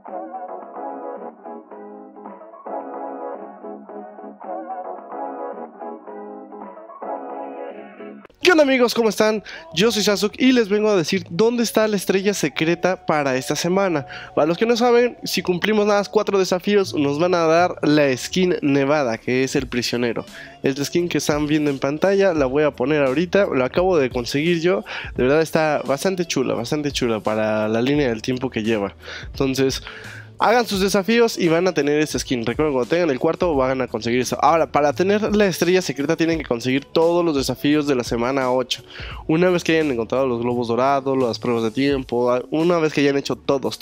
¿Qué onda amigos? ¿Cómo están? Yo soy Sasuke y les vengo a decir dónde está la estrella secreta para esta semana. Para los que no saben, si cumplimos nada más 4 desafíos nos van a dar la skin Nevada, que es el prisionero. Esta skin que están viendo en pantalla la voy a poner ahorita, lo acabo de conseguir yo. De verdad está bastante chula para la línea del tiempo que lleva. Entonces, hagan sus desafíos y van a tener esta skin. Recuerden, cuando tengan el cuarto van a conseguir eso. Ahora, para tener la estrella secreta tienen que conseguir todos los desafíos de la semana 8. Una vez que hayan encontrado los globos dorados, las pruebas de tiempo, una vez que hayan hecho todos,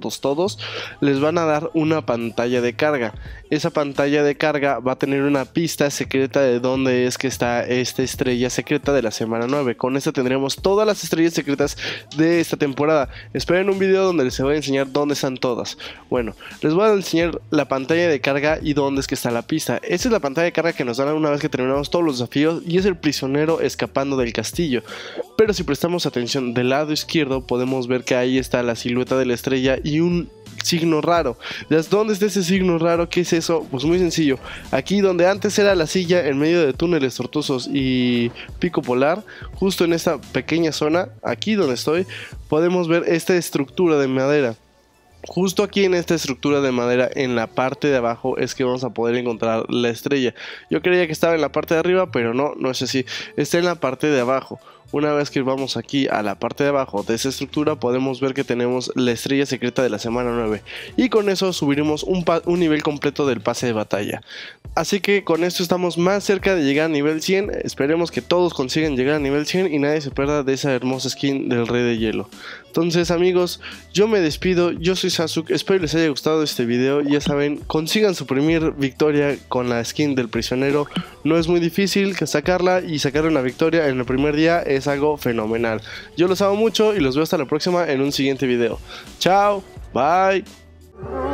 les van a dar una pantalla de carga. Esa pantalla de carga va a tener una pista secreta de dónde es que está esta estrella secreta de la semana 9. Con esta tendremos todas las estrellas secretas de esta temporada. Esperen un video donde les voy a enseñar dónde están todas. Bueno, les voy a enseñar la pantalla de carga y dónde es que está la pista. Esta es la pantalla de carga que nos dan una vez que terminamos todos los desafíos y es el prisionero escapando del castillo. Pero si prestamos atención del lado izquierdo podemos ver que ahí está la silueta de la estrella y un signo raro. ¿Dónde está ese signo raro? ¿Qué es eso? Pues muy sencillo. Aquí donde antes era la silla en medio de túneles tortuosos y pico polar, justo en esta pequeña zona, aquí donde estoy, podemos ver esta estructura de madera. Justo aquí en esta estructura de madera, en la parte de abajo, es que vamos a poder encontrar la estrella. Yo creía que estaba en la parte de arriba, pero no es así. Está en la parte de abajo. Una vez que vamos aquí a la parte de abajo de esa estructura podemos ver que tenemos la estrella secreta de la semana 9 y con eso subiremos un nivel completo del pase de batalla. Así que con esto estamos más cerca de llegar a nivel 100, esperemos que todos consigan llegar a nivel 100 y nadie se pierda de esa hermosa skin del Rey de Hielo. Entonces amigos, yo me despido, yo soy Sasuke, espero les haya gustado este video, ya saben, consigan su primer victoria con la skin del prisionero, no es muy difícil que sacarla y sacar una victoria en el primer día es algo fenomenal. Yo los amo mucho y los veo hasta la próxima en un siguiente video. Chao, bye.